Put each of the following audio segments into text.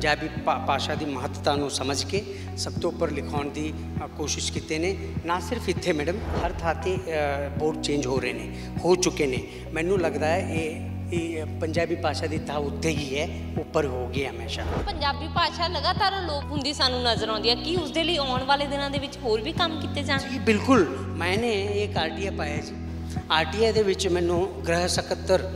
पंजाबी भाषा की महत्ता ਨੂੰ समझ के सब तो उपर लिखाउण की कोशिश कीते ने। ना सिर्फ इत्थे मैडम हर थां ते बोर्ड चेंज हो चुके ने। मैनू लगता है ये पंजाबी भाषा की थां उत्ते ही है, उपर हो गई हमेशा। पंजाबी भाषा लगातार लोप हुंदी सानू नज़र आउंदी है कि उसदे लई आउण वाले दिनां दे विच होर भी काम कीते जाण। जी बिल्कुल, मैंने एक RTI पाया जी। RTI दे विच मैनू गृह सकत्तर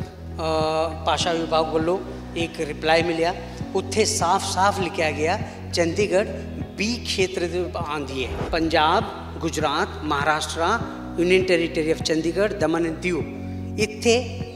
भाषा विभाग वालों एक रिप्लाई मिलिया, उत्थे साफ साफ लिखा गया चंडीगढ़ B क्षेत्र आंदी है। Punjab, Gujarat, Maharashtra, union territory of Chandigarh, Daman and Diu, इत्थे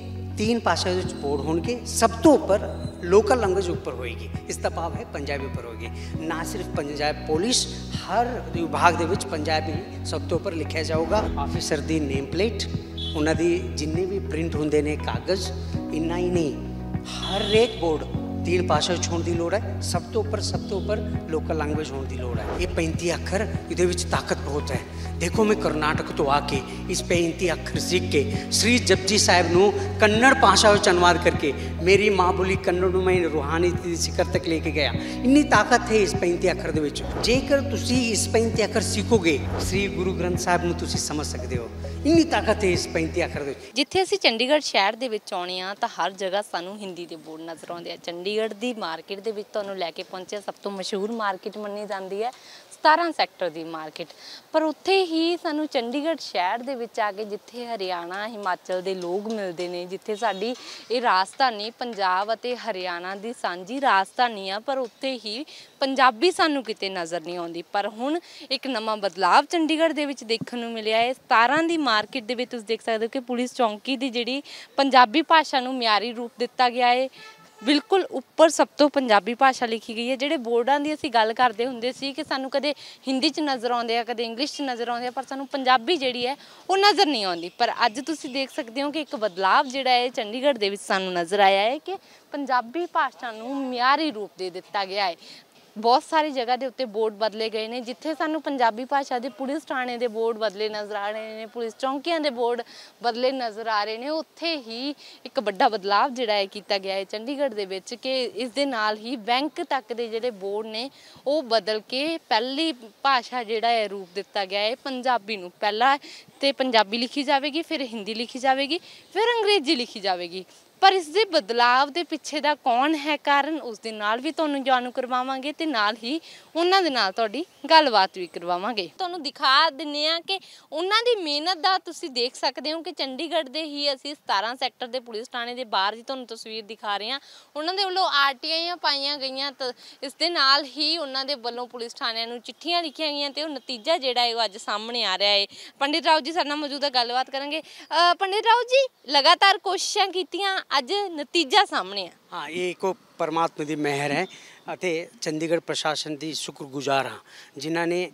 3 भाषा बोर्ड होंगे। सब तो उपर लोकल लैंग्वेज उपर होएगी। इसका भाव है पंजाबी उपर होगी। ना सिर्फ पंजाब पुलिस, हर विभाग दे विच पंजाबी सब तो उपर लिखा जाऊगा। ऑफिसर दी नेम प्लेट, उन्होंने जिन्ने भी प्रिंट होंगे ने कागज़, इन्ना ही नहीं, हर एक बोर्ड 3 भाषा होने की लोड़ है। सब तो उपर लोकल लैंग्वेज होने की लोड़ है। ये 35 अखर, ये ताकत बहुत है। देखो मैं कर्नाटक तो आके इस 35 अखर सीख के श्री जपजी साहब नू कन्नड़ भाषा अनुवाद करके मेरी माँ बोली कन्नड़ नू मैं रूहानी शिखर तक लेके गया। इन्नी ताकत है इस 35 अखर दे विच। जेकर तुसी इस 35 अखर सीखोगे श्री गुरु ग्रंथ साहब नू तुसी समझ सकते हो। इन्नी ताकत है इस 35 अखर दे। जिथे असीं चंडीगढ़ शहर दे विच आउणे आ तां हर जगह सानू हिंदी दे बोर्ड नज़र आउंदे आ। चंडीगढ़ दी मार्केट दे विच तुहानूं लैके पहुंचे सब तो मशहूर मार्केट मन्नी जांदी है 17 सैक्टर की मार्केट। पर उत्थे ही सानू चंडीगढ़ शहर दे विच आके जिथे हरियाणा हिमाचल के लोग मिलते हैं, जिथे साडी ये राजधानी पंजाब अते हरियाणा की सांझी राजधानी आ, पर उत्थे ही पंजाबी सानू किते नज़र नहीं आउंदी। पर हुण एक नवां बदलाव चंडीगढ़ दे विच देखण नूं मिलिया है। 17 की मार्केट दे विच तुसीं देख सकते हो कि पुलिस चौंकी की जिहड़ी पंजाबी भाषा नूं म्यारी रूप दिता गया है। बिल्कुल उपर सब तो पंजाबी भाषा लिखी गई है। जिहड़े बोर्डां दी असीं गल करदे हुंदे सी कि सानू कदे हिंदी च नज़र आउंदे आ, कदे इंग्लिश च नज़र आउंदे आ, पर सानू पंजाबी जिहड़ी है वो नज़र नहीं आउंदी। पर अज तुसीं देख सकते हो कि एक बदलाव जिहड़ा है चंडीगढ़ दे विच सानू नज़र आया है कि पंजाबी भाषा नूं म्यारी रूप दे दिता गया है। बहुत सारी जगह के उत्ते बोर्ड बदले गए हैं। जिथे सानू पंजाबी भाषा के पुलिस थाने के बोर्ड बदले नज़र आ रहे हैं, पुलिस चौंकियां के बोर्ड बदले नज़र आ रहे हैं, उत्थे ही एक बड़ा बदलाव जिहड़ा है किया गया है चंडीगढ़ दे विच कि इस दे नाल ही बैंक तक के जिहड़े बोर्ड ने वो बदल के पहली भाषा जिहड़ा है रूप दिता गया है पंजाबी नूं। पहला तो पंजाबी लिखी जाएगी, फिर हिंदी लिखी जाएगी, फिर अंग्रेजी लिखी जाएगी। पर इस दे बदलाव के पिछे दा कौन है कारण, उस दे नाल भी तुहानूं जाणू करवावांगे ते नाल ही उन्हां दे नाल तुहाडी गलबात भी करवावांगे। तुहानूं दिखा दिंदे आ कि उन्हां दी मेहनत दा तुसीं देख सकदे हो कि चंडीगढ़ दे ही असीं 17 सैक्टर दे पुलिस थाणे दे बाहर जी तुहानूं तस्वीर दिखा रहे हां। उन्हां दे वल्लों RTI पाईयां गईयां, इस दे नाल ही उन्हां दे वल्लों पुलिस थाणिਆਂ नूं चिट्ठियां लिखियां गईयां ते नतीजा जिहड़ा है अज सामने आ रहा है। पंडित राव जी साडे नाल मौजूद है, गलबात करांगे। पंडित राव जी, लगातार कोशिशां कीतियां, अज नतीजा सामने है। हाँ, ये एक परमात्मा की मेहर है ਅਤੇ चंडीगढ़ प्रशासन की शुक्रगुजार हाँ, जिन्हों ने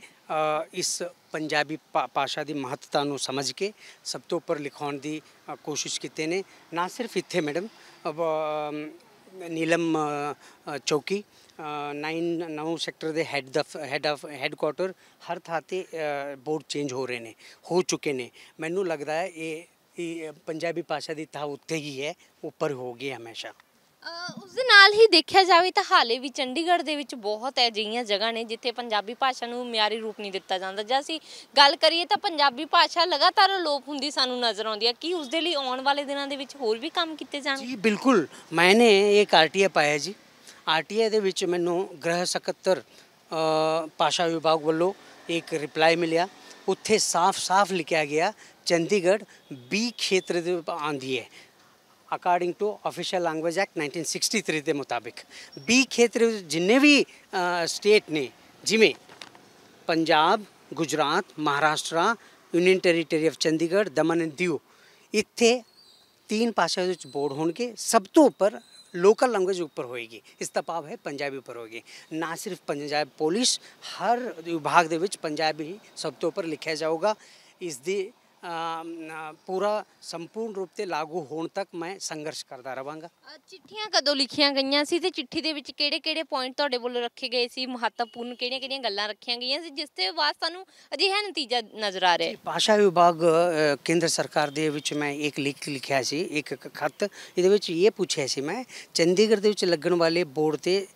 इस पंजाबी भाषा की महत्ता ਨੂੰ समझ के सब तो उपर लिखाउण की कोशिश की ने। ना सिर्फ इत्थे मैडम अब नीलम चौकी 9 सैक्टर के हैडकुआटर हर थां ते बोर्ड चेंज हो चुके ने। मैनू लगता है ये पंजाबी भाषा की थां उत्ते ही है, उपर हो गई हमेशा। उस दे नाल ही देखा जाए तो हाले भी चंडीगढ़ दे विच बहुत अजिहियां जगह ने जिथे पंजाबी भाषा नूं म्यारी रूप नहीं दिता जाता। जे असीं गल करिए तो पंजाबी भाषा लगातार लोप हुंदी सानूं नज़र आउंदी है कि उस दे लई आउण वाले दिनां दे विच होर भी काम कीते जाण। जी बिल्कुल, मैंने एक RTI पाया जी। RTI दे विच मैनूं गृह सकत्तर भाषा विभाग वालों एक रिप्लाई मिलिया, उत्थे साफ साफ लिखा गया चंडीगढ़ B क्षेत्र आंदी है। According to official language act 1963 के मुताबिक B क्षेत्र जिन्ने भी स्टेट ने, जिमें Punjab, Gujarat, Maharashtra, union territory of Chandigarh, Daman and Diu, इत्थे 3 भाषा बोर्ड होंगे। सब तो उपर लोकल लैंग्वेज उपर होएगी। इसका भाव है पंजाबी उपर होगी। ना सिर्फ पंजाब पुलिस, हर विभाग दे विच पंजाबी सब तो उपर लिखा जाऊगा। इस दी पूरा संपूर्ण रूप से लागू होने तक मैं संघर्ष करता रहांगा। चिट्ठियां कदों लिखियां गईयां सी ते चिट्ठी दे विच किहड़े-किहड़े पॉइंट तुहाडे वल्लों रखे गए सी, महत्वपूर्ण किहड़ियां-किहड़ियां गल्लां रखियां गईयां सी जिस दे बाद सानूं अजिहा नतीजा नज़र आ रहा है? भाषा विभाग केंद्र सरकार दे विच मैं एक लिखिया सी, एक खत इहदे विच ये पूछिया सी मैं, चंडीगढ़ दे विच लगण वाले बोर्ड ते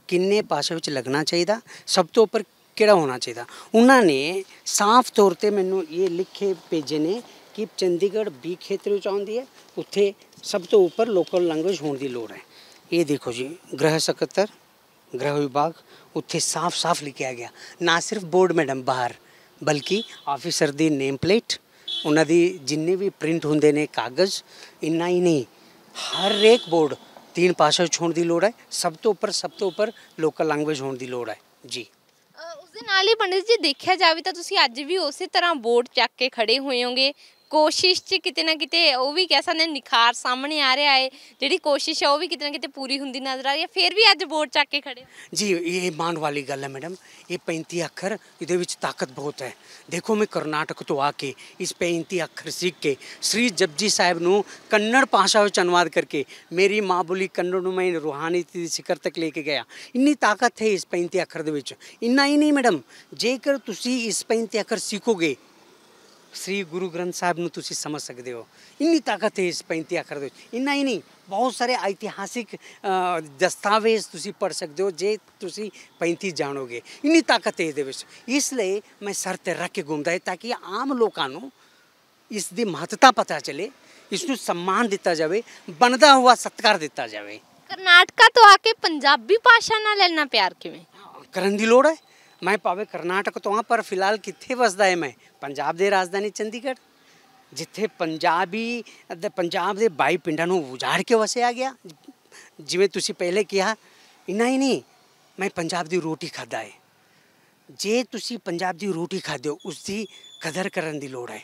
ਕਿੰਨੇ ਭਾਸ਼ਾ ਵਿੱਚ ਲੱਗਣਾ ਚਾਹੀਦਾ, ਸਭ ਤੋਂ ਉੱਪਰ ਕਿਹੜਾ ਹੋਣਾ ਚਾਹੀਦਾ। ਉਹਨਾਂ ਨੇ ਸਾਫ਼ ਤੌਰ 'ਤੇ ਮੈਨੂੰ ਇਹ ਲਿਖੇ ਭੇਜੇ ਨੇ ਕਿ ਚੰਡੀਗੜ੍ਹ B ਖੇਤਰ ਵਿੱਚ ਆਉਂਦੀ ਹੈ, ਉੱਥੇ ਸਭ ਤੋਂ ਉੱਪਰ ਲੋਕਲ ਲੈਂਗੁਏਜ ਹੋਣ ਦੀ ਲੋੜ ਹੈ। ਇਹ ਦੇਖੋ ਜੀ, ਗ੍ਰਹਿ ਸਕੱਤਰ, ਗ੍ਰਹਿ ਵਿਭਾਗ, ਉੱਥੇ ਸਾਫ਼ ਲਿਖਿਆ ਗਿਆ। ਨਾ ਸਿਰਫ ਬੋਰਡ ਮੈਡਮ ਬਾਹਰ, ਬਲਕਿ ਆਫਿਸਰ ਦੀ ਨੇਮ ਪਲੇਟ, ਉਹਨਾਂ ਦੀ ਜਿੰਨੇ ਵੀ ਪ੍ਰਿੰਟ ਹੁੰਦੇ ਨੇ ਕਾਗਜ਼, ਇੰਨਾ ਹੀ ਨਹੀਂ, ਹਰ ਇੱਕ ਬੋਰਡ 3 ਭਾਸ਼ਾ ਵਿੱਚ ਹੋਣ ਦੀ ਲੋੜ ਹੈ। ਸਭ ਤੋਂ ਉੱਪਰ ਲੋਕਲ ਲੈਂਗੁਏਜ ਹੋਣ ਦੀ ਲੋੜ ਹੈ ਜੀ। ਉਸ ਦੇ ਨਾਲ ਹੀ ਪੰਡਿਤ ਜੀ ਦੇਖਿਆ ਜਾਵੇ ਤਾਂ ਤੁਸੀਂ ਅੱਜ ਵੀ ਉਸੇ ਤਰ੍ਹਾਂ ਬੋਰਡ ਚੱਕ ਕੇ ਖੜੇ ਹੋਏ ਹੋਗੇ। ਕੋਸ਼ਿਸ਼ 'ਚ ਕਿਤੇ ਨਾ ਕਿਤੇ ਉਹ ਵੀ ਕਹਿ ਸਕਦੇ ਨਿਖਾਰ ਸਾਹਮਣੇ ਆ ਰਿਹਾ ਹੈ, ਜਿਹੜੀ ਕੋਸ਼ਿਸ਼ ਹੈ ਉਹ ਵੀ ਕਿਤੇ ਨਾ ਕਿਤੇ ਪੂਰੀ ਹੁੰਦੀ ਨਜ਼ਰ ਆ ਰਹੀ ਹੈ, ਫਿਰ ਵੀ ਅੱਜ ਬੋਰਡ ਚੱਕ ਕੇ ਖੜੇ ਹੋ। ਜੀ ਇਹ ਮਾਣ ਵਾਲੀ ਗੱਲ ਹੈ ਮੈਡਮ। ਇਹ 35 ਅੱਖਰ, ਇਹਦੇ ਵਿੱਚ ਤਾਕਤ ਬਹੁਤ ਹੈ। ਦੇਖੋ ਮੈਂ ਕਰਨਾਟਕ ਤੋਂ ਆ ਕੇ ਇਸ 35 ਅੱਖਰ ਸਿੱਖ ਕੇ ਸ੍ਰੀ ਜਪਜੀ ਸਾਹਿਬ ਨੂੰ ਕੰਨੜ ਭਾਸ਼ਾ ਵਿੱਚ ਅਨੁਵਾਦ ਕਰਕੇ ਮੇਰੀ ਮਾਂ ਬੋਲੀ ਕੰਨੜ ਨੂੰ ਮੈਂ ਰੂਹਾਨੀ ਦੀ ਸਿਖਰ ਤੱਕ ਲੈ ਕੇ ਗਿਆ। ਇੰਨੀ ਤਾਕਤ ਹੈ ਇਸ 35 ਅੱਖਰ ਦੇ ਵਿੱਚ। ਇੰਨਾ ਹੀ ਨਹੀਂ ਮੈਡਮ, ਜੇਕਰ ਤੁਸੀਂ ਇਸ 35 ਅੱਖਰ ਸਿੱਖੋਗੇ, ਸ੍ਰੀ ਗੁਰੂ ਗ੍ਰੰਥ ਸਾਹਿਬ ਨੂੰ ਤੁਸੀਂ ਸਮਝ ਸਕਦੇ ਹੋ। ਇੰਨੀ ਤਾਕਤ ਹੈ ਇਸ 35 ਅੱਖਰ ਦੇ ਵਿੱਚ। ਇੰਨਾ ਹੀ ਨਹੀਂ, ਬਹੁਤ ਸਾਰੇ ਇਤਿਹਾਸਿਕ ਦਸਤਾਵੇਜ਼ ਤੁਸੀਂ ਪੜ੍ਹ ਸਕਦੇ ਹੋ ਜੇ ਤੁਸੀਂ 35 ਜਾਣੋਗੇ। ਇੰਨੀ ਤਾਕਤ ਹੈ ਇਹਦੇ ਵਿੱਚ। ਇਸ ਲਈ ਮੈਂ ਸਰ 'ਤੇ ਰੱਖ ਕੇ ਘੁੰਮਦਾ ਹੈ ਤਾਂ ਕਿ ਆਮ ਲੋਕਾਂ ਨੂੰ ਇਸ ਦੀ ਮਹੱਤਤਾ ਪਤਾ ਚੱਲੇ, ਇਸ ਨੂੰ ਸਨਮਾਨ ਦਿੱਤਾ ਜਾਵੇ, ਬਣਦਾ ਹੋਇਆ ਸਤਿਕਾਰ ਦਿੱਤਾ ਜਾਵੇ। ਕਰਨਾਟਕਾ ਤੋਂ ਆ ਕੇ ਪੰਜਾਬੀ ਭਾਸ਼ਾ ਨਾਲ ਇੰਨਾ ਪਿਆਰ ਕਿਵੇਂ ਕਰਨ ਦੀ ਲੋੜ ਹੈ। ਮੈਂ ਭਾਵੇਂ ਕਰਨਾਟਕ ਤੋਂ ਹਾਂ, ਪਰ ਫਿਲਹਾਲ ਕਿੱਥੇ ਵਸਦਾ ਹੈ ਮੈਂ? ਪੰਜਾਬ ਦੇ ਰਾਜਧਾਨੀ ਚੰਡੀਗੜ੍ਹ, ਜਿੱਥੇ ਪੰਜਾਬ ਦੇ 22 ਪਿੰਡਾਂ ਨੂੰ ਉਜਾੜ ਕੇ ਵਸਿਆ ਗਿਆ। ਜਿਵੇਂ ਤੁਸੀਂ ਪਹਿਲੇ ਕਿਹਾ, ਇੰਨਾ ਹੀ ਨਹੀਂ, ਮੈਂ ਪੰਜਾਬ ਦੀ ਰੋਟੀ ਖਾਧਾ ਹੈ। ਜੇ ਤੁਸੀਂ ਪੰਜਾਬ ਦੀ ਰੋਟੀ ਖਾਦੇ ਹੋ, ਉਸ ਦੀ ਕਦਰ ਕਰਨ ਦੀ ਲੋੜ ਹੈ।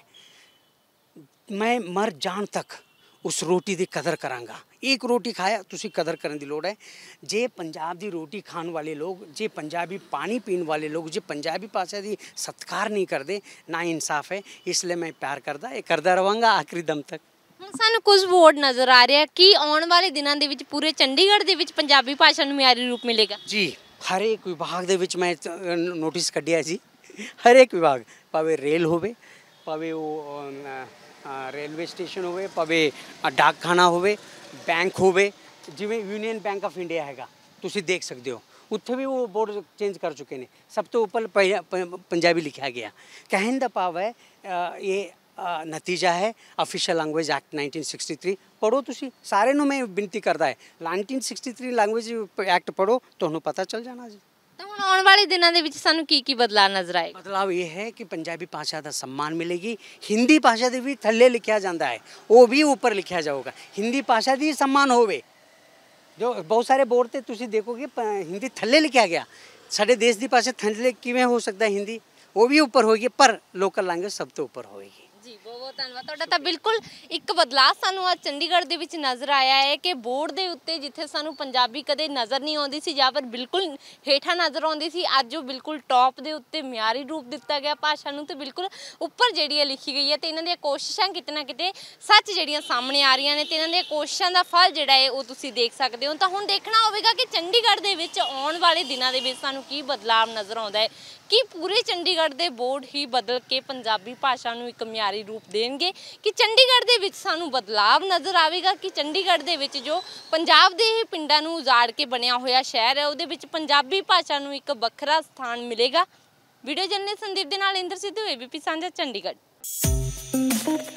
ਮੈਂ ਮਰ ਜਾਣ ਤੱਕ ਉਸ ਰੋਟੀ ਦੀ ਕਦਰ ਕਰਾਂਗਾ। ਇੱਕ ਰੋਟੀ ਖਾਇਆ, ਤੁਸੀਂ ਕਦਰ ਕਰਨ ਦੀ ਲੋੜ ਹੈ। ਜੇ ਪੰਜਾਬ ਦੀ ਰੋਟੀ ਖਾਣ ਵਾਲੇ ਲੋਕ, ਜੇ ਪੰਜਾਬੀ ਪਾਣੀ ਪੀਣ ਵਾਲੇ ਲੋਕ, ਜੇ ਪੰਜਾਬੀ ਭਾਸ਼ਾ ਦੀ ਸਤਿਕਾਰ ਨਹੀਂ ਕਰਦੇ, ਨਾ ਇਨਸਾਫ ਹੈ। ਇਸ ਲਈ ਮੈਂ ਪਿਆਰ ਕਰਦਾ, ਇਹ ਕਰਦਾ ਰਹਾਂਗਾ ਆਖਰੀ ਦਮ ਤੱਕ। ਹੁਣ ਸਾਨੂੰ ਕੁਝ ਬੋਰਡ ਨਜ਼ਰ ਆ ਰਿਹਾ ਕਿ ਆਉਣ ਵਾਲੇ ਦਿਨਾਂ ਦੇ ਵਿੱਚ ਪੂਰੇ ਚੰਡੀਗੜ੍ਹ ਦੇ ਵਿੱਚ ਪੰਜਾਬੀ ਭਾਸ਼ਾ ਨੂੰ ਮਿਆਰੀ ਰੂਪ ਮਿਲੇਗਾ ਜੀ। ਹਰ ਇੱਕ ਵਿਭਾਗ ਦੇ ਵਿੱਚ ਮੈਂ ਨੋਟਿਸ ਕੱਢਿਆ ਜੀ। ਹਰ ਇੱਕ ਵਿਭਾਗ, ਭਾਵੇਂ ਰੇਲ ਹੋਵੇ, ਭਾਵੇਂ ਉਹ ਰੇਲਵੇ ਸਟੇਸ਼ਨ ਹੋਵੇ, ਭਾਵੇਂ ਡਾਕਖਾਨਾ ਹੋਵੇ, ਬੈਂਕ ਹੋਵੇ, ਜਿਵੇਂ ਯੂਨੀਅਨ ਬੈਂਕ ਆਫ ਇੰਡੀਆ ਹੈਗਾ, ਤੁਸੀਂ ਦੇਖ ਸਕਦੇ ਹੋ, ਉੱਥੇ ਵੀ ਉਹ ਬੋਰਡ ਚੇਂਜ ਕਰ ਚੁੱਕੇ ਨੇ। ਸਭ ਤੋਂ ਉੱਪਰ ਪੰਜਾਬੀ ਲਿਖਿਆ ਗਿਆ। ਕਹਿਣ ਦਾ ਭਾਵ ਹੈ ਇਹ ਨਤੀਜਾ ਹੈ ਆਫੀਸ਼ੀਅਲ ਲੈਂਗੁਏਜ ਐਕਟ 1963। ਪੜ੍ਹੋ ਤੁਸੀਂ, ਸਾਰਿਆਂ ਨੂੰ ਮੈਂ ਬੇਨਤੀ ਕਰਦਾ ਹੈ 1963 ਲੈਂਗੁਏਜ ਐਕਟ ਪੜ੍ਹੋ, ਤੁਹਾਨੂੰ ਪਤਾ ਚੱਲ ਜਾਣਾ ਜੀ। ਤਾਂ ਹੁਣ ਆਉਣ ਵਾਲੇ ਦਿਨਾਂ ਦੇ ਵਿੱਚ ਸਾਨੂੰ ਕੀ ਬਦਲਾਅ ਨਜ਼ਰ ਆਏਗਾ? ਬਦਲਾਅ ਇਹ ਹੈ ਕਿ ਪੰਜਾਬੀ ਭਾਸ਼ਾ ਦਾ ਸਨਮਾਨ ਮਿਲੇਗੀ। ਹਿੰਦੀ ਭਾਸ਼ਾ ਦੇ ਵੀ ਥੱਲੇ ਲਿਖਿਆ ਜਾਂਦਾ ਹੈ, ਉਹ ਵੀ ਉੱਪਰ ਲਿਖਿਆ ਜਾਊਗਾ। ਹਿੰਦੀ ਭਾਸ਼ਾ ਦੀ ਸਨਮਾਨ ਹੋਵੇ। ਜੋ ਬਹੁਤ ਸਾਰੇ ਬੋਰਡ 'ਤੇ ਤੁਸੀਂ ਦੇਖੋਗੇ ਹਿੰਦੀ ਥੱਲੇ ਲਿਖਿਆ ਗਿਆ। ਸਾਡੇ ਦੇਸ਼ ਦੀ ਭਾਸ਼ਾ ਥੱਲੇ ਕਿਵੇਂ ਹੋ ਸਕਦਾ ਹਿੰਦੀ? ਉਹ ਵੀ ਉੱਪਰ ਹੋਏਗੀ, ਪਰ ਲੋਕਲ ਲੈਂਗੁਏਜ ਸਭ ਤੋਂ ਉੱਪਰ ਹੋਏਗੀ। ਜੀ ਬਹੁਤ ਧੰਨਵਾਦ ਤੁਹਾਡਾ। ਤਾਂ ਬਿਲਕੁਲ ਇੱਕ ਬਦਲਾਅ ਸਾਨੂੰ ਅੱਜ ਚੰਡੀਗੜ੍ਹ ਦੇ ਵਿੱਚ ਨਜ਼ਰ ਆਇਆ ਹੈ ਕਿ ਬੋਰਡ ਦੇ ਉੱਤੇ ਜਿੱਥੇ ਸਾਨੂੰ ਪੰਜਾਬੀ ਕਦੇ ਨਜ਼ਰ ਨਹੀਂ ਆਉਂਦੀ ਸੀ ਜਾਂ ਫਿਰ ਬਿਲਕੁਲ ਹੇਠਾਂ ਨਜ਼ਰ ਆਉਂਦੀ ਸੀ, ਅੱਜ ਉਹ ਬਿਲਕੁਲ ਟੌਪ ਦੇ ਉੱਤੇ ਮਿਆਰੀ ਰੂਪ ਦਿੱਤਾ ਗਿਆ ਭਾਸ਼ਾ ਨੂੰ, ਤੇ ਬਿਲਕੁਲ ਉੱਪਰ ਜਿਹੜੀ ਹੈ ਲਿਖੀ ਗਈ ਹੈ। ਤੇ ਇਹਨਾਂ ਦੀਆਂ ਕੋਸ਼ਿਸ਼ਾਂ ਕਿਤੇ ਨਾ ਕਿਤੇ ਸੱਚ ਜਿਹੜੀਆਂ ਸਾਹਮਣੇ ਆ ਰਹੀਆਂ ਨੇ, ਤੇ ਇਹਨਾਂ ਦੀਆਂ ਕੋਸ਼ਿਸ਼ਾਂ ਦਾ ਫਲ ਜਿਹੜਾ ਹੈ ਉਹ ਤੁਸੀਂ ਦੇਖ ਸਕਦੇ ਹੋ। ਤਾਂ ਹੁਣ ਦੇਖਣਾ ਹੋਵੇਗਾ ਕਿ ਚੰਡੀਗੜ੍ਹ ਦੇ ਵਿੱਚ ਆਉਣ ਵਾਲੇ ਦਿਨਾਂ ਦੇ ਵਿੱਚ ਸਾਨੂੰ ਕੀ ਬਦਲਾਅ ਨਜ਼ਰ ਆਉਂਦਾ ਹੈ, ਕਿ ਪੂਰੇ ਚੰਡੀਗੜ੍ਹ ਦੇ ਬੋਰਡ ਹੀ ਬਦਲ ਕੇ ਪੰਜਾਬੀ ਭਾਸ਼ਾ ਨੂੰ ਇੱਕ ਮਿਆਰੀ ਰੂਪ ਦੇਣਗੇ, ਕਿ ਚੰਡੀਗੜ੍ਹ ਦੇ ਵਿੱਚ ਸਾਨੂੰ ਬਦਲਾਅ ਨਜ਼ਰ ਆਵੇਗਾ, ਕਿ ਚੰਡੀਗੜ੍ਹ ਦੇ ਵਿੱਚ ਜੋ ਪੰਜਾਬ ਦੇ ਪਿੰਡਾਂ ਨੂੰ ਉਜਾੜ ਕੇ ਬਣਿਆ ਹੋਇਆ ਸ਼ਹਿਰ ਹੈ, ਉਹਦੇ ਵਿੱਚ ਪੰਜਾਬੀ ਭਾਸ਼ਾ ਨੂੰ ਇੱਕ ਵੱਖਰਾ ਸਥਾਨ ਮਿਲੇਗਾ। ਵੀਡੀਓ ਜਰਨਲਿਸਟ ਸੰਦੀਪ ਦੇ ਨਾਲ ਇੰਦਰ ਸਿੱਧੂ, ABP ਸਾਂਝਾ, ਚੰਡੀਗੜ੍ਹ।